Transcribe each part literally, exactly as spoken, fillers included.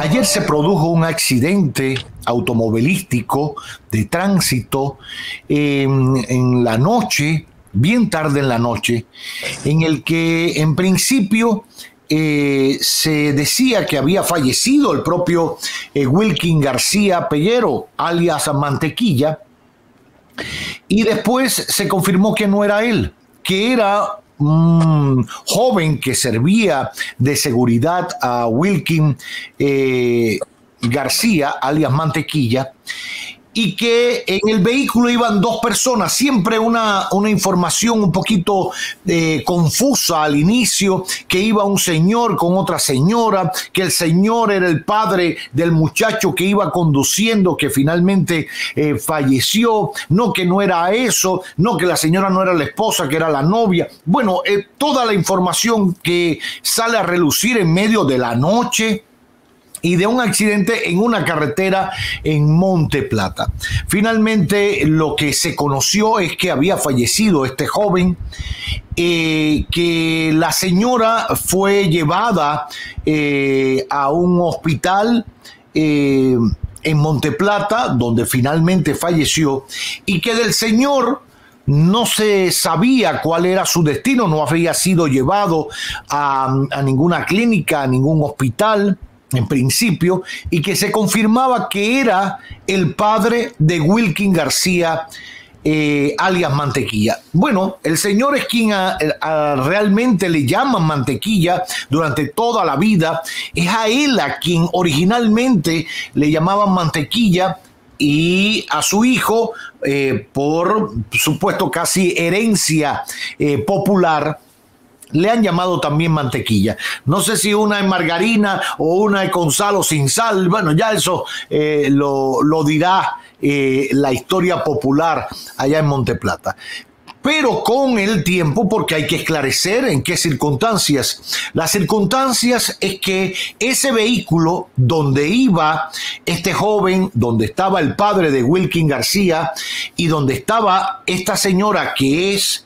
Ayer se produjo un accidente automovilístico de tránsito en, en la noche, bien tarde en la noche, en el que en principio eh, se decía que había fallecido el propio eh, Wilkin García Peguero, alias Mantequilla, y después se confirmó que no era él, que era un joven que servía de seguridad a Wilkin eh, García, alias Mantequilla, y que en el vehículo iban dos personas, siempre una, una información un poquito eh, confusa al inicio, que iba un señor con otra señora, que el señor era el padre del muchacho que iba conduciendo, que finalmente eh, falleció, no, que no era eso, no, que la señora no era la esposa, que era la novia. Bueno, eh, toda la información que sale a relucir en medio de la noche y de un accidente en una carretera en Monte Plata. Finalmente, lo que se conoció es que había fallecido este joven, eh, que la señora fue llevada eh, a un hospital eh, en Monte Plata, donde finalmente falleció, y que del señor no se sabía cuál era su destino, no había sido llevado a, a ninguna clínica, a ningún hospital, en principio, y que se confirmaba que era el padre de Wilkin García, eh, alias Mantequilla. Bueno, el señor es quien a, a, realmente le llaman Mantequilla durante toda la vida. Es a él a quien originalmente le llamaban Mantequilla, y a su hijo, eh, por supuesto casi herencia eh, popular, le han llamado también Mantequilla. No sé si una es margarina o una es con sal o sin sal. Bueno, ya eso eh, lo, lo dirá eh, la historia popular allá en Monte Plata. Pero con el tiempo, porque hay que esclarecer en qué circunstancias. Las circunstancias es que ese vehículo donde iba este joven, donde estaba el padre de Wilkin García y donde estaba esta señora que es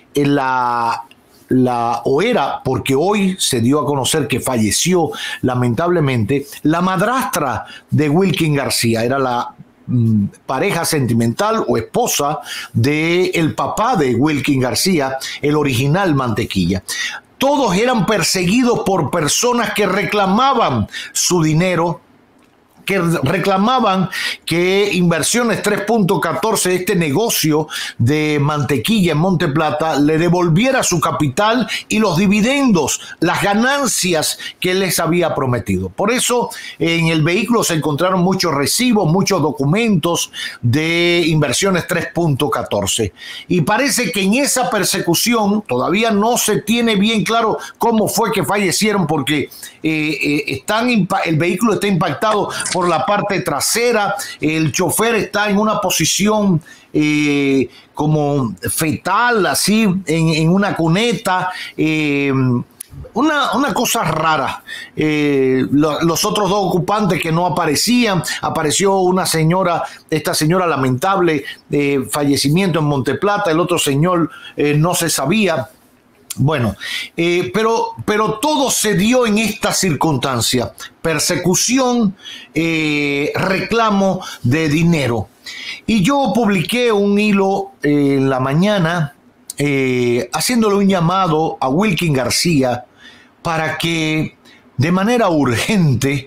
la... La, o era, porque hoy se dio a conocer que falleció lamentablemente, la madrastra de Wilkin García, era la mm, pareja sentimental o esposa del papá de Wilkin García, el original Mantequilla. Todos eran perseguidos por personas que reclamaban su dinero, que reclamaban que Inversiones tres punto catorce, este negocio de Mantequilla en Monte Plata, le devolviera su capital y los dividendos, las ganancias que les había prometido. Por eso en el vehículo se encontraron muchos recibos, muchos documentos de Inversiones tres punto catorce. Y parece que en esa persecución todavía no se tiene bien claro cómo fue que fallecieron, porque eh, eh, están, el vehículo está impactado por la parte trasera, el chofer está en una posición eh, como fetal, así, en, en una cuneta, eh, una, una cosa rara. Eh, lo, los otros dos ocupantes que no aparecían, apareció una señora, esta señora lamentable, eh, fallecimiento en Monte Plata, el otro señor eh, no se sabía. Bueno, eh, pero, pero todo se dio en esta circunstancia: persecución, eh, reclamo de dinero. Y yo publiqué un hilo eh, en la mañana eh, haciéndole un llamado a Wilkin García para que de manera urgente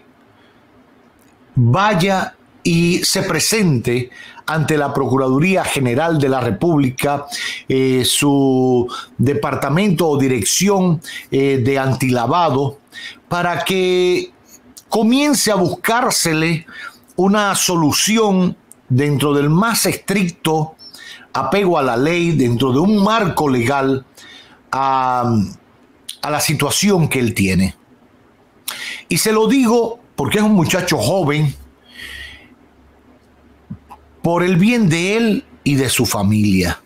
vaya y se presente ante la Procuraduría General de la República, eh, su departamento o dirección eh, de antilavado, para que comience a buscársele una solución dentro del más estricto apego a la ley, dentro de un marco legal, a, a la situación que él tiene. Y se lo digo porque es un muchacho joven, por el bien de él y de su familia.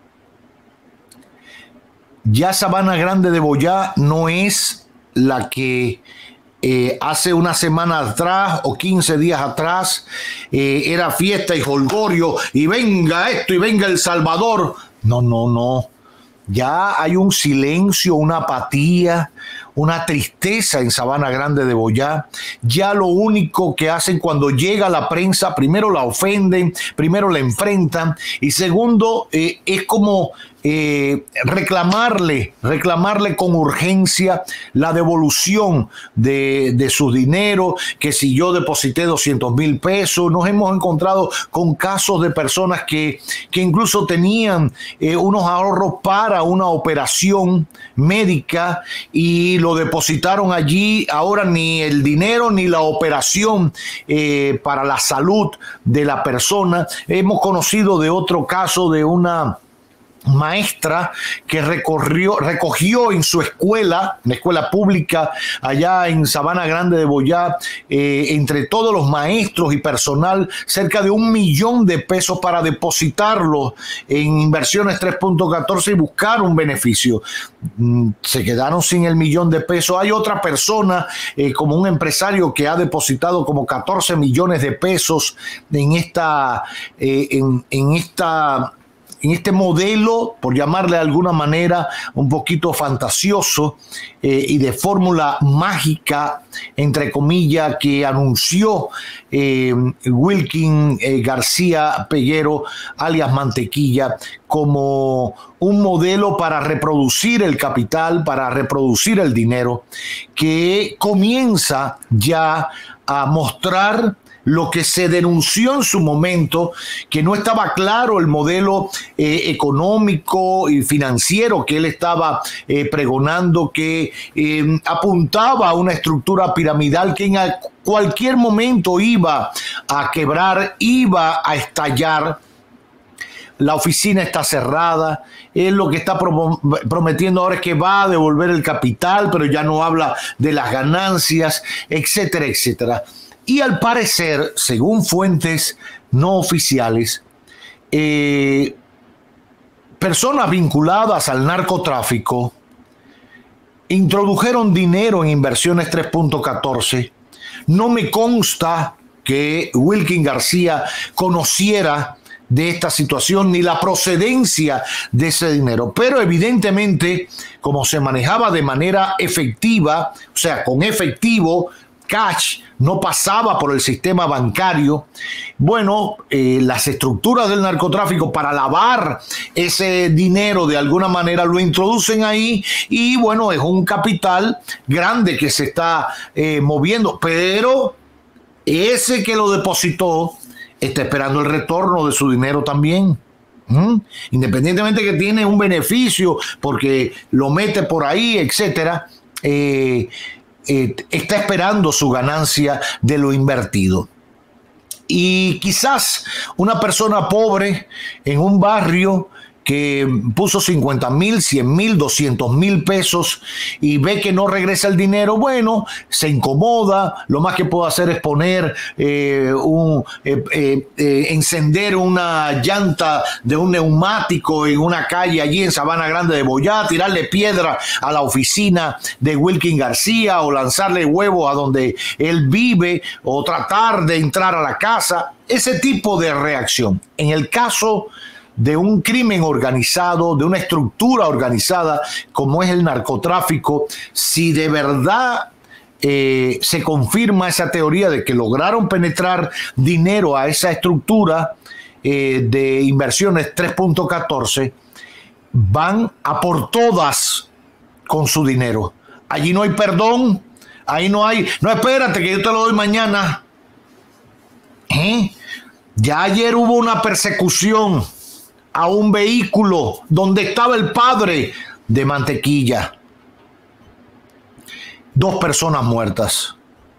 Ya Sabana Grande de Boyá no es la que eh, hace una semana atrás o quince días atrás eh, era fiesta y jolgorio y venga esto y venga El Salvador. No, no, no. Ya hay un silencio, una apatía, una tristeza en Sabana Grande de Boyá. Ya lo único que hacen cuando llega la prensa, primero la ofenden, primero la enfrentan y segundo, eh, es como eh, reclamarle, reclamarle con urgencia la devolución de, de su dinero, que si yo deposité doscientos mil pesos. Nos hemos encontrado con casos de personas que, que incluso tenían eh, unos ahorros para una operación médica y lo depositaron allí. Ahora ni el dinero ni la operación eh, para la salud de la persona. Hemos conocido de otro caso de una maestra que recorrió, recogió en su escuela, una escuela pública allá en Sabana Grande de Boyá, eh, entre todos los maestros y personal, cerca de un millón de pesos para depositarlos en Inversiones tres punto catorce y buscar un beneficio. Se quedaron sin el millón de pesos. Hay otra persona, eh, como un empresario, que ha depositado como catorce millones de pesos en esta, eh, en, en esta en este modelo, por llamarle de alguna manera, un poquito fantasioso eh, y de fórmula mágica, entre comillas, que anunció eh, Wilkin eh, García Peguero, alias Mantequilla, como un modelo para reproducir el capital, para reproducir el dinero, que comienza ya a mostrar lo que se denunció en su momento, que no estaba claro el modelo eh, económico y financiero que él estaba eh, pregonando, que eh, apuntaba a una estructura piramidal que en cualquier momento iba a quebrar, iba a estallar. La oficina está cerrada. Él lo que está prometiendo ahora es que va a devolver el capital, pero ya no habla de las ganancias, etcétera, etcétera. Y al parecer, según fuentes no oficiales, eh, personas vinculadas al narcotráfico introdujeron dinero en Inversiones tres punto catorce. No me consta que Wilkin García conociera de esta situación ni la procedencia de ese dinero, pero evidentemente, como se manejaba de manera efectiva, o sea, con efectivo, cash, no pasaba por el sistema bancario, bueno, eh, las estructuras del narcotráfico para lavar ese dinero de alguna manera lo introducen ahí y bueno, es un capital grande que se está eh, moviendo, pero ese que lo depositó está esperando el retorno de su dinero también. ¿Mm? Independientemente que tiene un beneficio porque lo mete por ahí, etcétera, eh, Eh, está esperando su ganancia de lo invertido. Y quizás una persona pobre en un barrio que puso cincuenta mil, cien mil, doscientos mil pesos y ve que no regresa el dinero, bueno, se incomoda, lo más que puede hacer es poner, eh, un, eh, eh, eh, encender una llanta de un neumático en una calle allí en Sabana Grande de Boyá, tirarle piedra a la oficina de Wilkin García o lanzarle huevos a donde él vive o tratar de entrar a la casa, ese tipo de reacción. En el caso de un crimen organizado, de una estructura organizada como es el narcotráfico, si de verdad eh, se confirma esa teoría de que lograron penetrar dinero a esa estructura eh, de Inversiones tres punto catorce, van a por todas con su dinero. Allí no hay perdón, ahí no hay, no, espérate que yo te lo doy mañana. ¿Eh? Ya ayer hubo una persecución a un vehículo donde estaba el padre de Mantequilla. Dos personas muertas.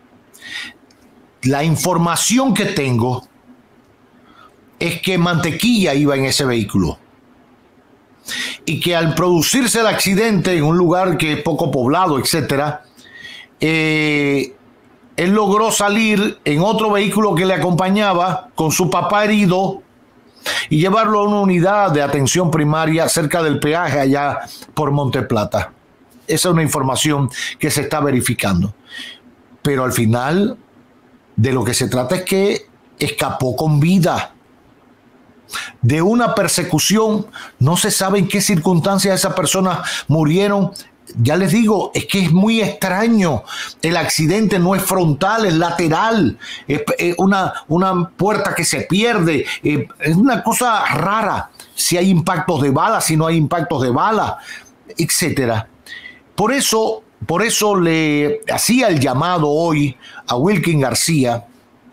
La información que tengo es que Mantequilla iba en ese vehículo y que al producirse el accidente en un lugar que es poco poblado, etcétera, eh, él logró salir en otro vehículo que le acompañaba con su papá herido y llevarlo a una unidad de atención primaria cerca del peaje allá por Monteplata. Esa es una información que se está verificando. Pero al final de lo que se trata es que escapó con vida. de una persecución. No se sabe en qué circunstancias esas personas murieron. Ya les digo, es que es muy extraño. El accidente no es frontal, es lateral. Es, es una, una puerta que se pierde. Es, es una cosa rara. Si hay impactos de bala, si no hay impactos de bala, etcétera. Por eso, por eso le hacía el llamado hoy a Wilkin García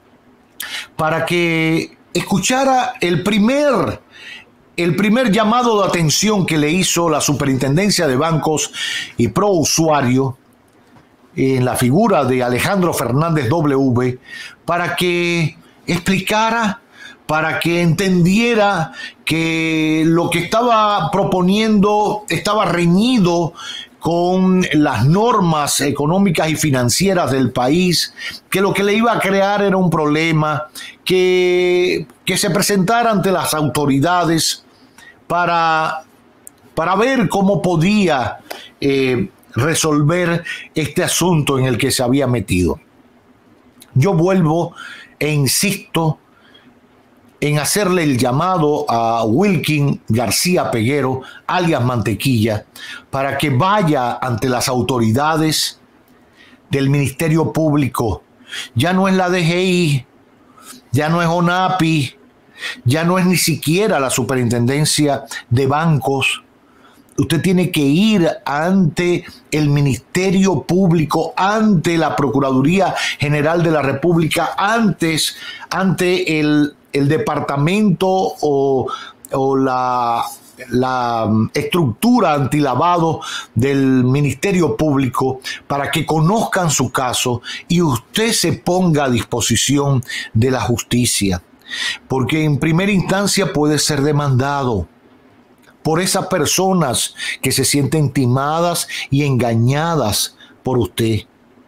para que escuchara el primer, el primer llamado de atención que le hizo la Superintendencia de Bancos y Prousuario en la figura de Alejandro Fernández W, para que explicara, para que entendiera que lo que estaba proponiendo estaba reñido con las normas económicas y financieras del país, que lo que le iba a crear era un problema, que, que se presentara ante las autoridades para, para ver cómo podía eh, resolver este asunto en el que se había metido. Yo vuelvo e insisto en hacerle el llamado a Wilkin García Peguero, alias Mantequilla, para que vaya ante las autoridades del Ministerio Público. Ya no es la D G I, ya no es ONAPI, ya no es ni siquiera la Superintendencia de Bancos. Usted tiene que ir ante el Ministerio Público, ante la Procuraduría General de la República, antes, ante el el departamento o, o la, la estructura antilavado del Ministerio Público, para que conozcan su caso y usted se ponga a disposición de la justicia. Porque en primera instancia puede ser demandado por esas personas que se sienten timadas y engañadas por usted.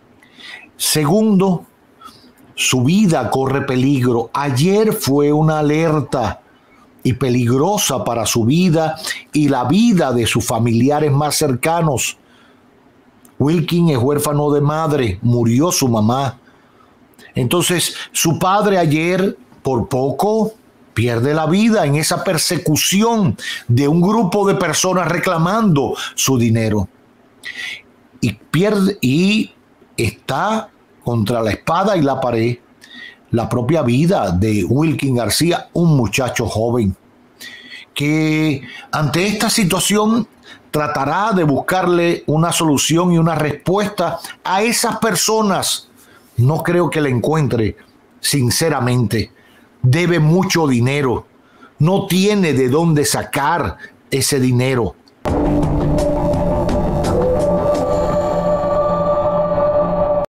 Segundo, su vida corre peligro. Ayer fue una alerta y peligrosa para su vida y la vida de sus familiares más cercanos. Wilkin es huérfano de madre, murió su mamá. Entonces, su padre ayer, por poco, pierde la vida en esa persecución de un grupo de personas reclamando su dinero. Y pierde, y está contra la espada y la pared la propia vida de Wilkin García, un muchacho joven que ante esta situación tratará de buscarle una solución y una respuesta a esas personas. No creo que la encuentre, sinceramente. Debe mucho dinero, no tiene de dónde sacar ese dinero.